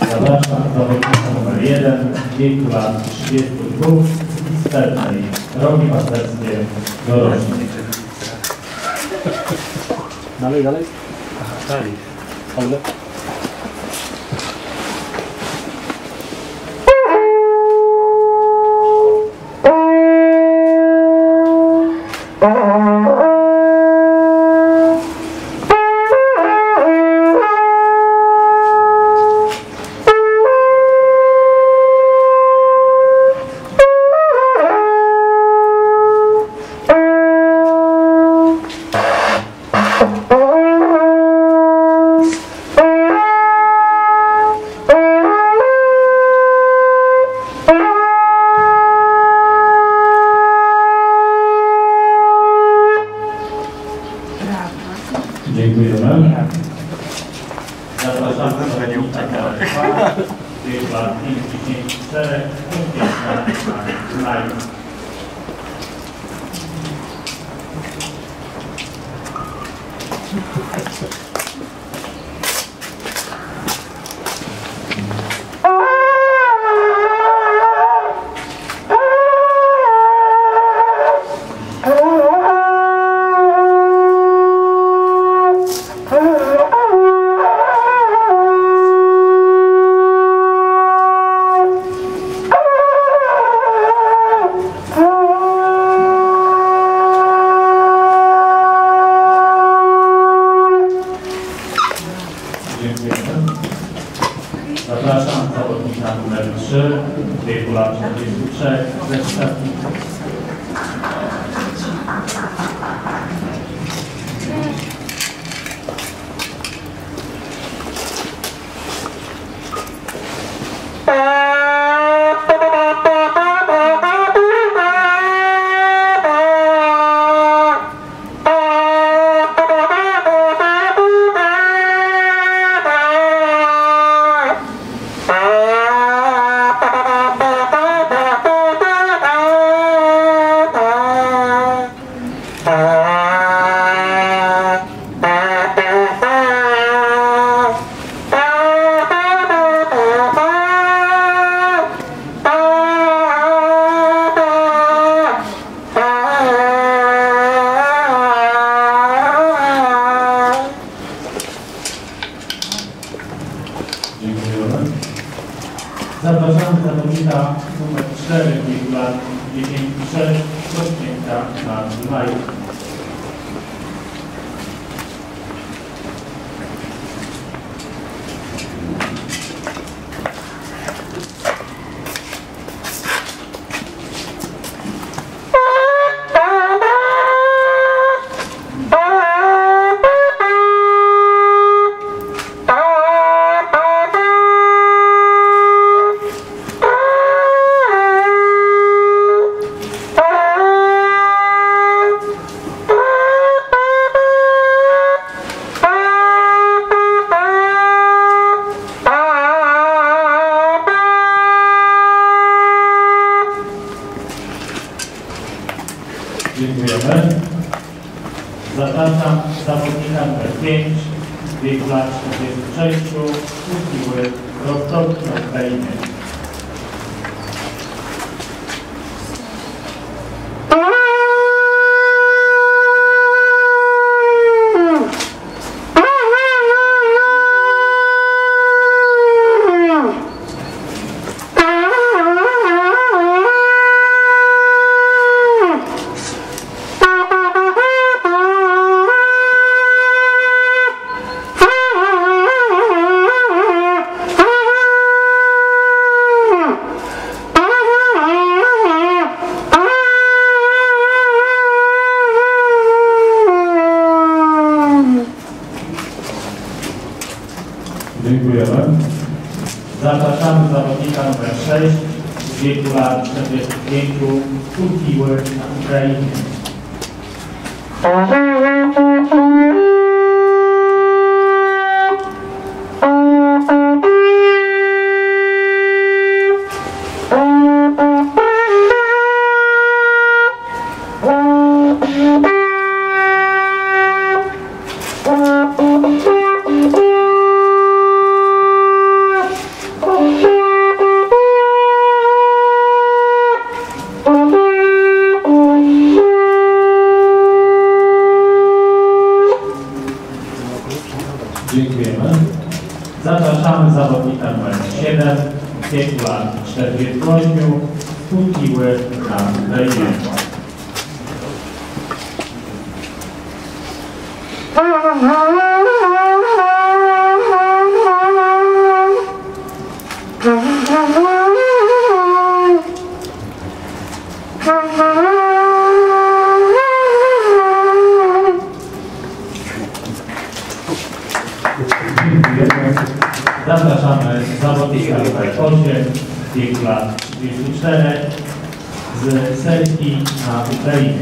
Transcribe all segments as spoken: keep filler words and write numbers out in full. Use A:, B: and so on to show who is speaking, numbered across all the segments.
A: Zapraszam zawodnika numer jeden w wieku lat trzydziestu dwóch z Sternej, rogi pasterskie doroczne.
B: Dalej, dalej. Aha, dalej. Dobrze.
A: Dziękujemy. Zapraszamy do zawodnika w wieku lat pięćdziesięciu czterech na maju. Zapraszam zawodnika numer trzy w wieku lat czterdziestu trzech ze Szczecina. Zapraszamy zawodnika numer cztery w wieku lat dziesięciu trzech do Śnięcia na Dunaju. Dziękujemy. Zapraszam zawodnika numer pięć w wieku lat czterdziestu sześciu, uczciwy Rostok na Ukrainie. Dziękujemy. Zapraszamy zawodnika numer sześć w wieku lat czterdziestu pięciu, uczciwy na Ukrainie. Zapraszamy zawodnika numer siedem, w wieku lat czterdziestu ośmiu, skutkiły na Ukrainie. Zapraszamy zawodnika numer osiem, w wieku lat trzydziestu czterech, z Serbii na Ukrainie.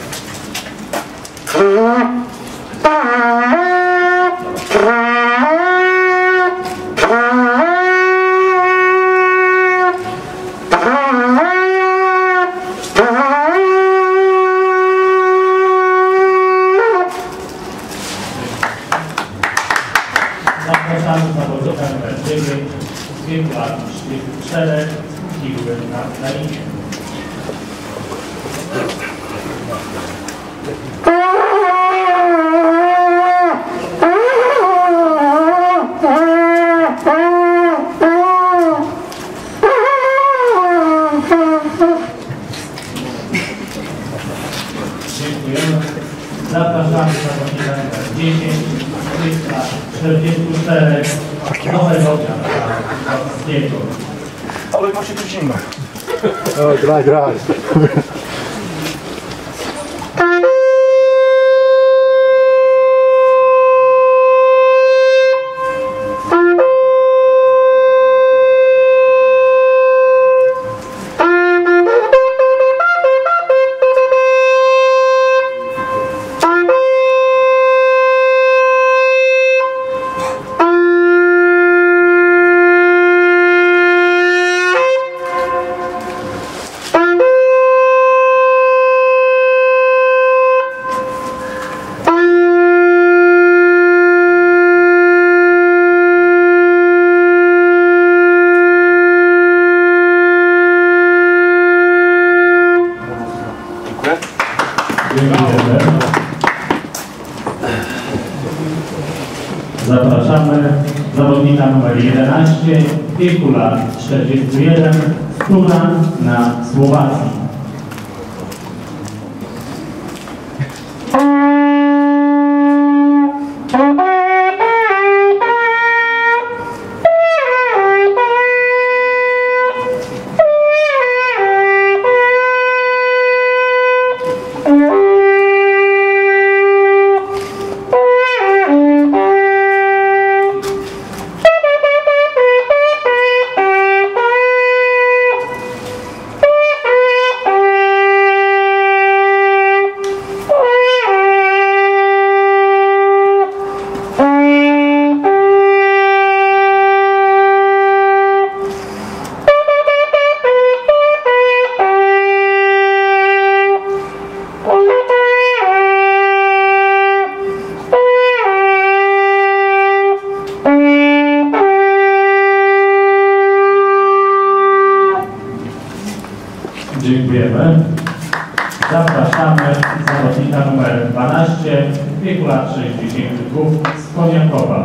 A: Zapraszamy zawodnika numer dziewięć, w wieku lat trzydziestu czterech, skutkiły na Ukrainie. Dziękujemy. Zapraszamy zawodnika numer dziesięć, w wieku lat czterdziestu czterech, nowego Polskiego.
C: Ale właśnie tu zimno.
B: O, graj, graj.
A: Dziękujemy. Zapraszamy zawodnika numer jedenaście, w wieku lat czterdziestu jeden, z Turan na Słowacji. Dziękujemy. Zapraszamy zawodnika numer dwanaście, w wieku lat sześćdziesięciu dwóch, z Koniakowa.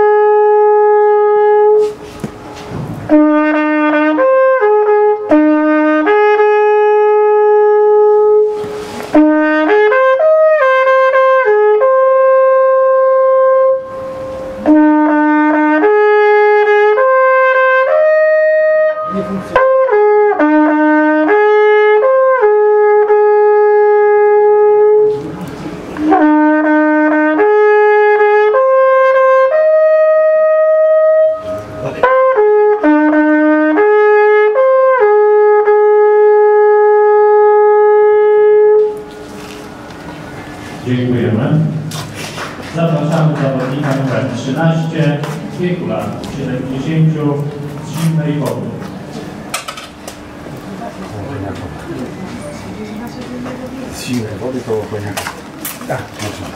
D: Thank you.
A: Dziękujemy. Zapraszamy zawodnika numer trzynaście, w wieku lat siedemdziesięciu, z zimnej wody.
C: Z zimnej wody to okoniaka. Tak, dobrze.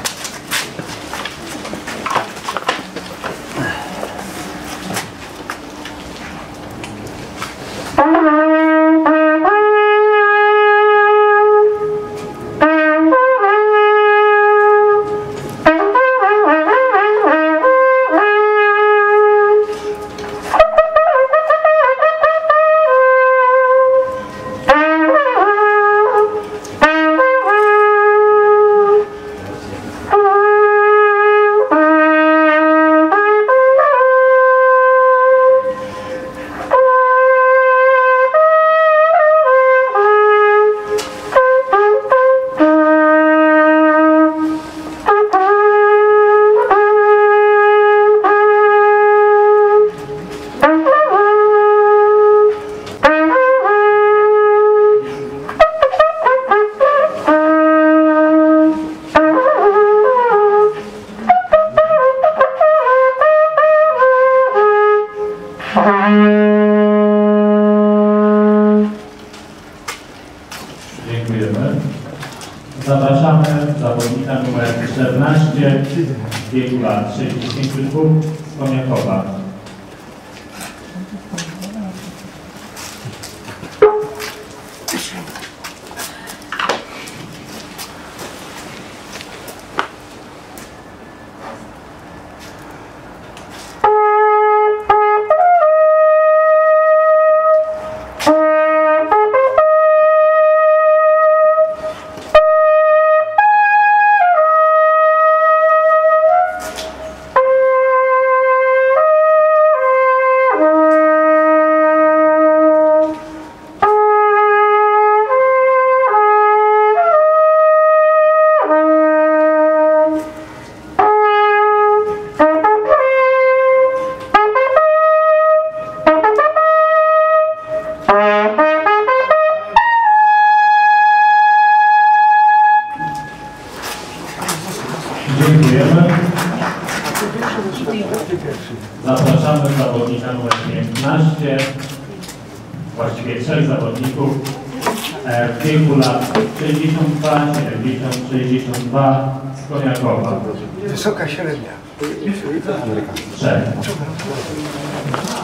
A: Dziękujemy. Zapraszamy zawodnika numer czternaście, w wieku lat sześćdziesięciu dwóch, z Koniakowa. Dziękujemy. Zapraszamy zawodnika numer piętnaście, właściwie trzech zawodników w wieku lat sześćdziesiąt dwa, siedemdziesiąt, sześćdziesiąt dwa, z Koniakowa.
C: Wysoka średnia.
A: Trzech.